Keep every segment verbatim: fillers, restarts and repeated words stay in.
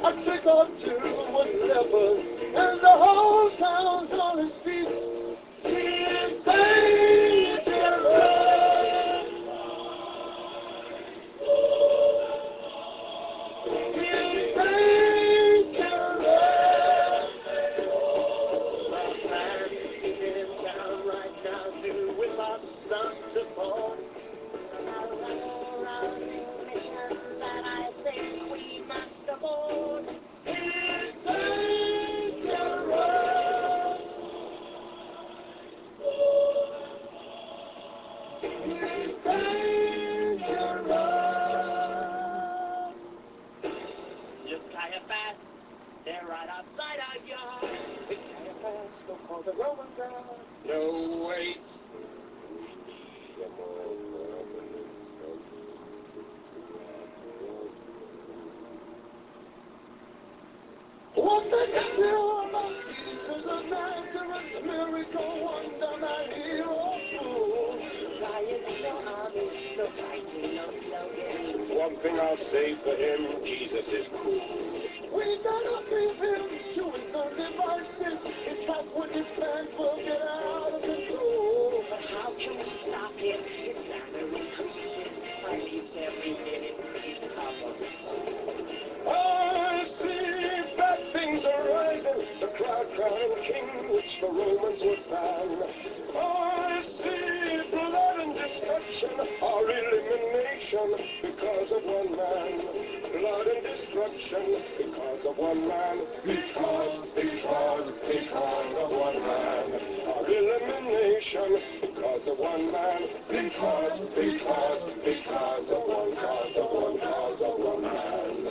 A trick or two with lepers, and the whole town's on his feet. He is dangerous. He is dangerous. My man is in town right now, doing lots of support. That I think we must avoid. He's dangerous. He's dangerous. Just Caiaphas, they're right outside our yard. It's Caiaphas, don't call the Roman guard. No, wait. What they can do about Jesus of Nazareth, miracle, wonder, man, hero, fool. Lion, no army, no fighting, no slogan. One thing I'll say for him, Jesus is cool. We gotta leave him to his own devices. His half-witted plans will get out of control. But how can we stop him? His banner increases. I leave every minute he's covered. I see bad things arising, the crowd crowning king which the Romans would ban. I see blood and destruction, our elimination because of one man. Blood and destruction because of one man. Because, because, because of one man. Our elimination because of one man. Because, because, because of one cause of one cause of one man.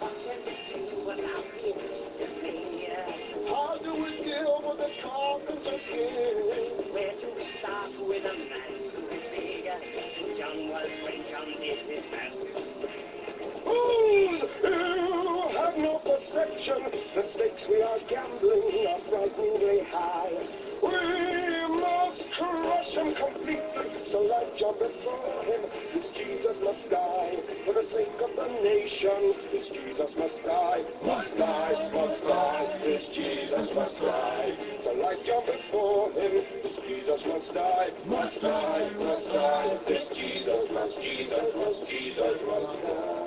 How do we deal with the carpenter king? Where do we start with a man who is bigger? John was when John did his best. Fools who have no perception, the stakes we are gambling are frighteningly high. We must crush him completely, so like jump before him. This Jesus must die, for the sake of the nation. This Jesus must die, must die, must die. This Jesus must die, so like jump before him. This Jesus must die, must die, must die. This Jesus must, Jesus must, Jesus must die.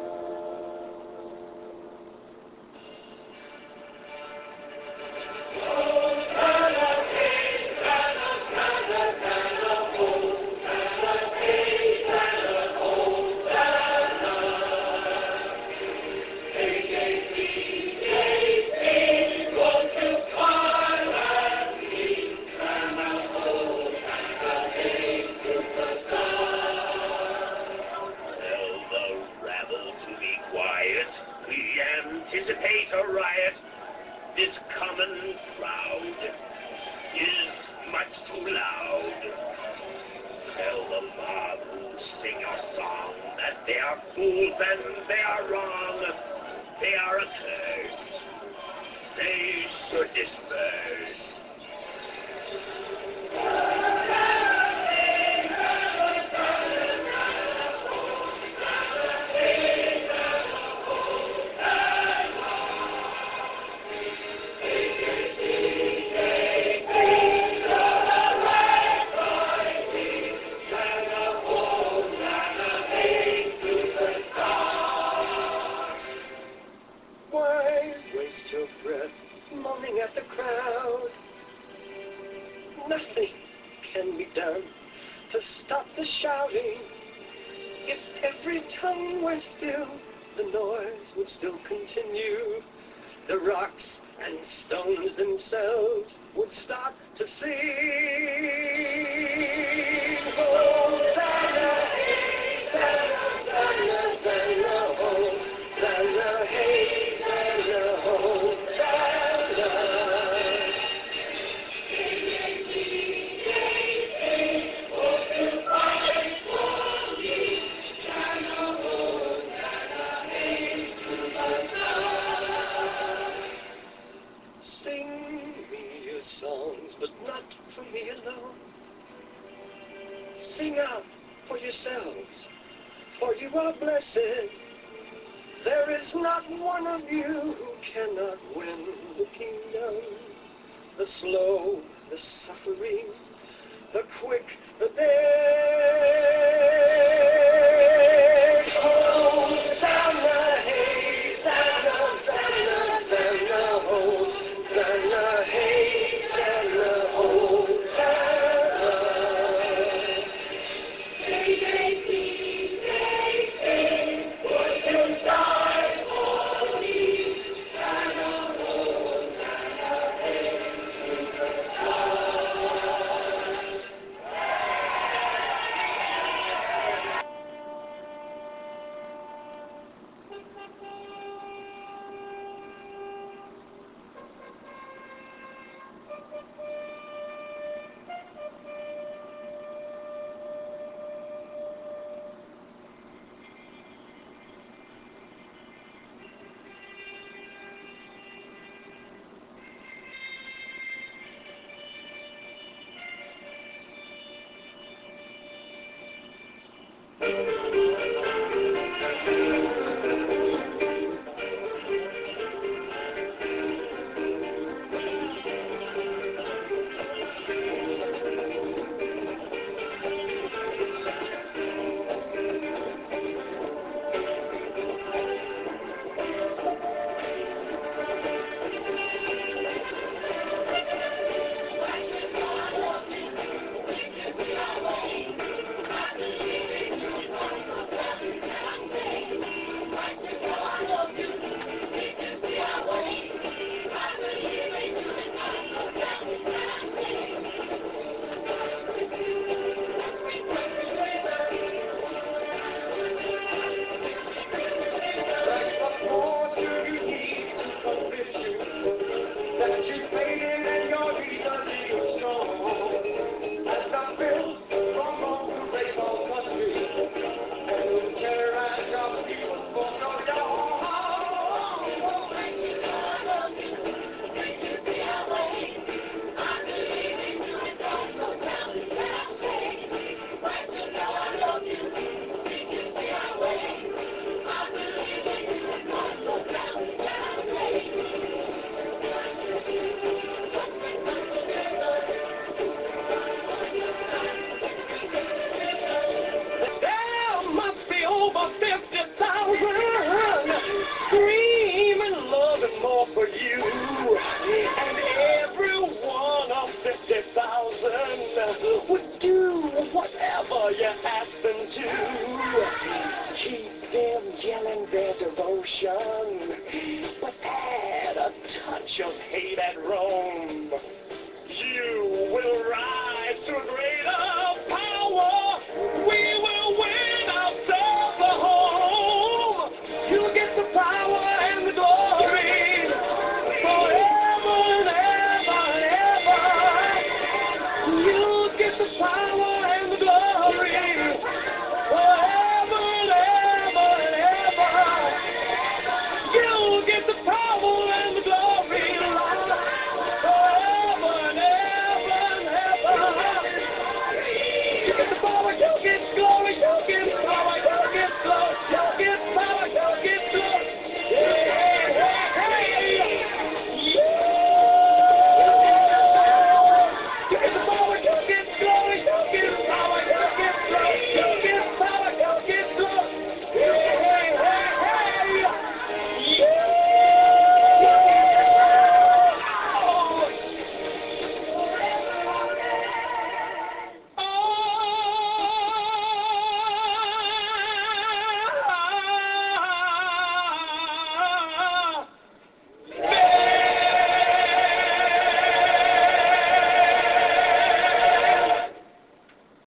Anticipate a riot. This common crowd is much too loud. Tell the mob who sing your song that they are fools and they are wrong. They are a curse. They should disperse. Moaning at the crowd. Nothing can be done to stop the shouting. If every tongue were still, the noise would still continue. The rocks and stones themselves would start to sing. Hosanna, Hosanna, Hosanna, Hosanna, Hosanna, Hosanna. Sing out for yourselves, for you are blessed. There is not one of you who cannot win the kingdom. The slow, the suffering, the quick, the dead. Hosanna, hey, Hosanna, Hosanna, Hosanna, Hosanna, hey, Hosanna, Hosanna. Hey, hey, hey, hey, hey, would you die for me? Hosanna, Hosanna, hey, for you, and every one of fifty thousand would do whatever you ask them to. Keep them yelling their devotion, but add a touch of hate and Rome. You will rise to a great